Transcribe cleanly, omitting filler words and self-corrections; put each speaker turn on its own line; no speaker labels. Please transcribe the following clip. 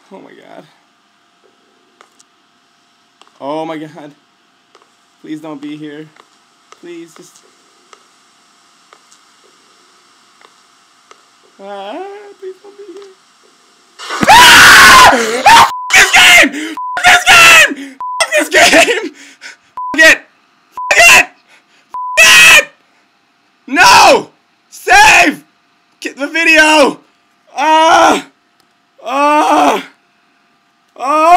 Oh my god. Oh my god. Please don't be here. Please just... please don't be here. Ah! This game! This game! This game! It! It! It! No! Save! Get the video! Ah! Ah! Ah!